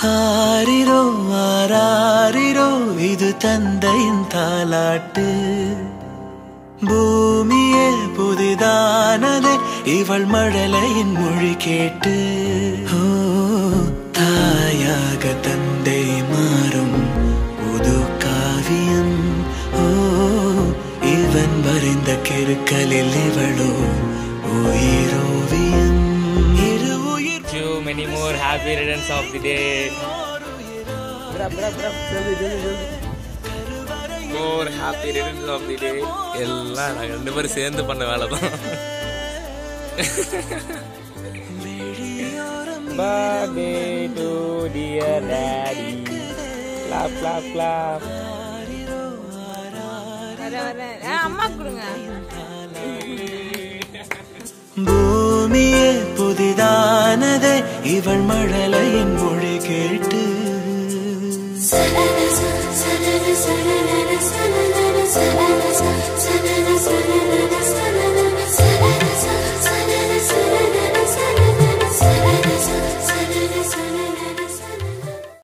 ஆரிரோ ஆராரிரோ இது தந்தையின் தாலாட்டு. பூமியே புதிதானதே இவள் மழலையின் மொழி கேட்டு. ஓ தாயாக தந்தை மாறும் புது காவியம். ஓ இவன் வரைந்த கிறுக்கலில் இவளோ உயிரோவியம். இரு உயிர். Many more happy returns of the day. More happy returns of the day. எல்லாம் நாங்கள் 2 பேரும் சேர்ந்து பண்ண வேலை தான். Birthday to dear daddy. Clap clap clap. அம்மா கொடுங்க. பூமியே புதிதானதே இவள் மழலையின் மொழி கேட்டு. Sa